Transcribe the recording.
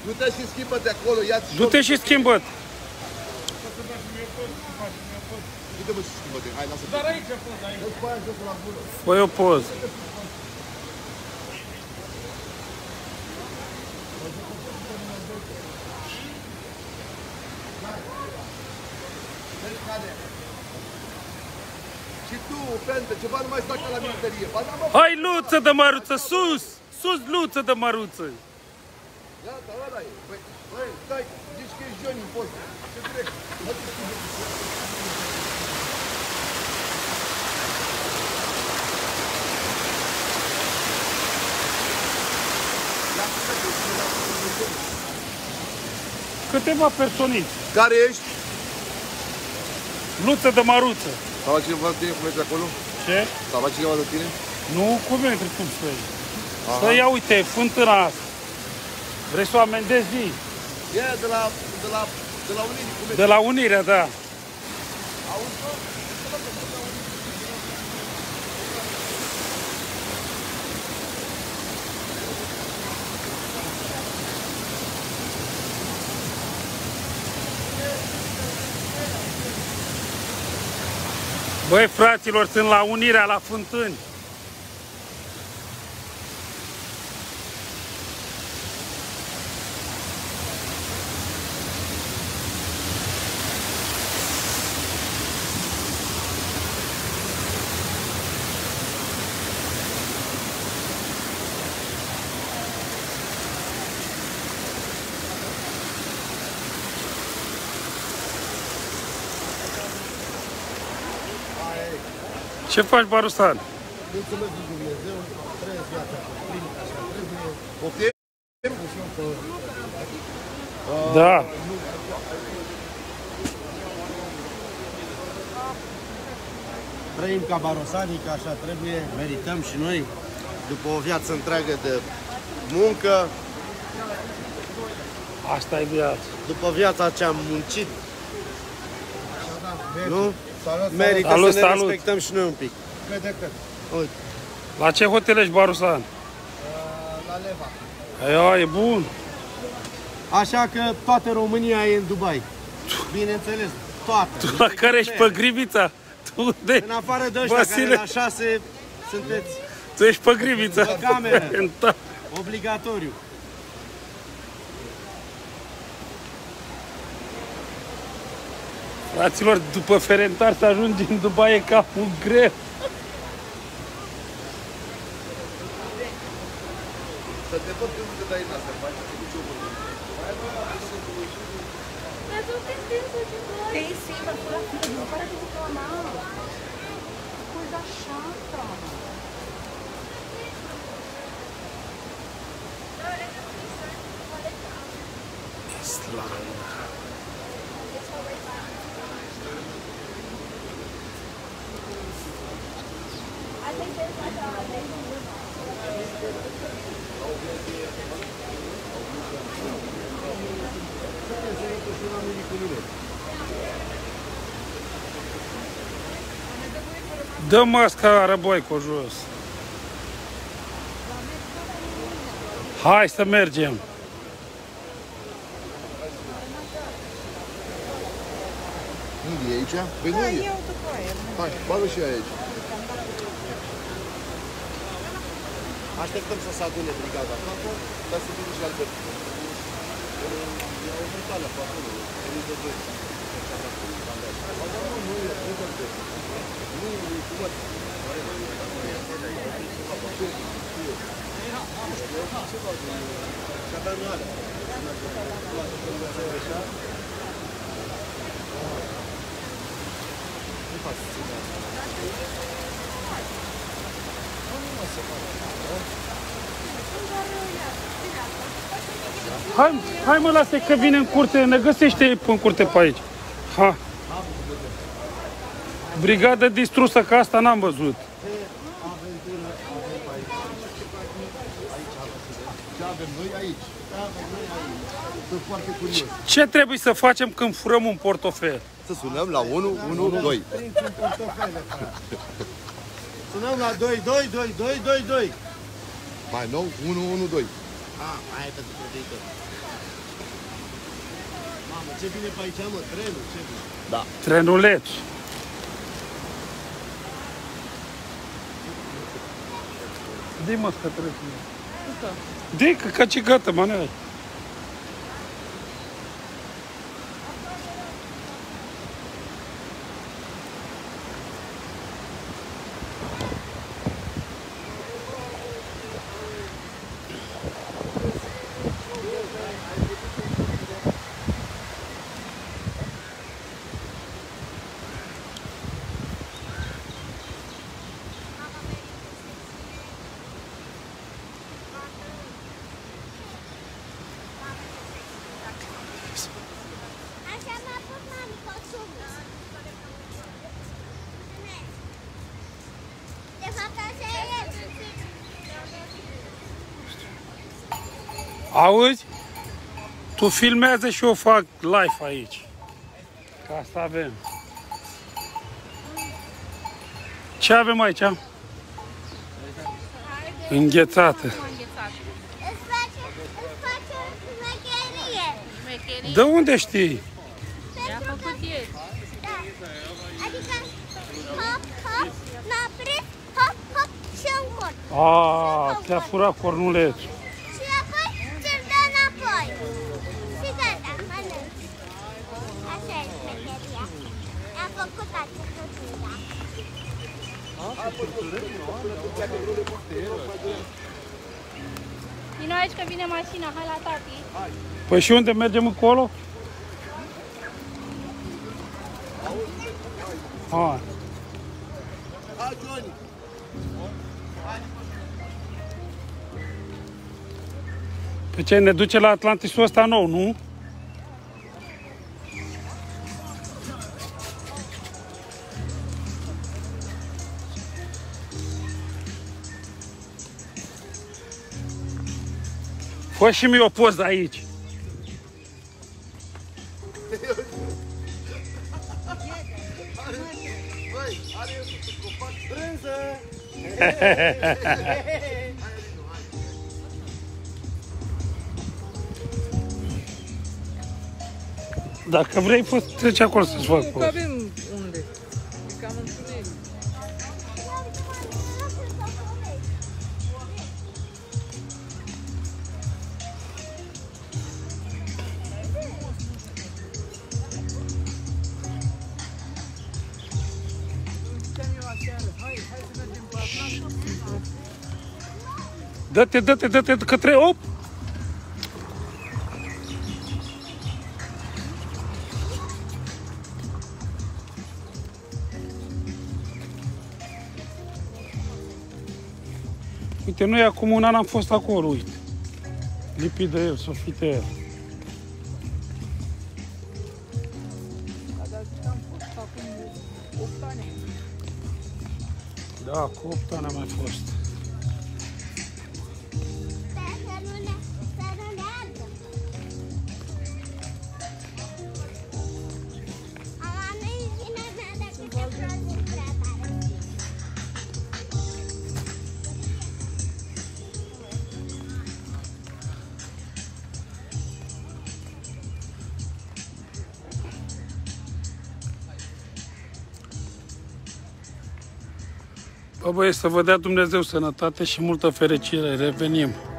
Du-te și schimbă-te acolo, ia-ți. Du-te și schimbă-te. Du-te mă și schimbă-te, hai, lasă-te. Dar aici poți, aici. Dă-ți pe aia jos la gură. Fă-i o poză. Și tu, Pente, ceva nu mai stai ca la militarie. Hai, Luță de măruță, sus! Sus, Luță de măruță! Gata, ăla e. Băi, stai, zici că ești Johnny în poză. Ce trec? Câteva personiți. Care ești? Luță de măruță. S-a luat cineva de tine cum ești acolo? Ce? S-a luat cineva de tine? Nu, cum intri cum să vezi? Să ia, uite, fântâna asta. Vrei să o amendezi? Zi. E de la Unirii, cum ești? De la Unirea, da. Auzi-o? Băi, fraților, sunt la Unirea, la Fântâni. Ce faci, Barusan? Mulțumesc lui Dumnezeu, trăiesc viața clinică așa trebuie. Poftim? Da. Trăim ca barosanii, că așa trebuie, merităm și noi, după o viață întreagă de muncă, Asta e viața. după viața ce am muncit, nu? Salut, Merită Salut, să ne salut. respectăm și noi un pic. cât de cât. Uite. La ce hotel ești, Barusan? La Leva. Aia, e bun. Așa că toată România e în Dubai. Bineînțeles, toată. Tu la care ești pe Grivița? Tu de... În afară de ăștia Vasile. care la 6 sunteți Tu ești pe Grivița. Pe cameră. Da. obligatoriu. Fraților, după Ferentar să ajungi în Dubai e capul greu. Să te văd când te dai în asta, faci nicio mână. Mas não tem tempo de dor. Tem sim, mas por aqui. Não para de reclamar. Coisa chata. Dă masca Răboico jos. Hai să mergem. Unde e aici? Păi nu e. Hai, bagă și aici. Așteptăm să se adune brigada. Dar să vină și Albert. Hai mă, lasă că vine în curte, ne găsește în curte pe aici. Ha. Brigadă distrusă, că asta n-am văzut. Ce avem noi aici? Sunt foarte curios. Ce trebuie să facem când furăm un portofel? Să sunăm la 112. Sunăm la 222222. Mai nou, 112. Aia e pentru viitor. Mamă, ce bine pe aici, mă, trenul, ce bine. Da. Trenuleț. Dă-i mă, că trebuie să... Dă-i, că ce gata, mă, ne-ai. Auzi? Tu filmează și eu fac live aici. Că asta avem. Ce avem aici? Înghețată. Îți face șmecherie. De unde știi? I-a făcut ieri. Da. Adică hop, hop, m-a prins, hop, hop și încot. A, te-a furat cornulețul. Și apoi ți-l dă înapoi. Și gata, mănânci. Așa e șmecheria. Am făcut acest lucru, da. Vino aici că vine mașina, hai la tati. Păi și unde mergem încolo? Hai. Hai, Johnny! Pe ce, ne duce la Atlantisul ăsta nou, nu? Fă și mie o poză aici. Băi, are copac Brânză! Dacă vrei, poți trece acolo să-ți fac poză. Avem unde. E cam întuneric. Dă-te, dă-te, dă-te către op! Uite, noi acum un an am fost acolo, uite. Lipit de el, Sofitel. Dar am fost acum 8 ani. Da, cu 8 ani am mai fost. Bă, băieți, să vă dea Dumnezeu sănătate și multă fericire. Revenim.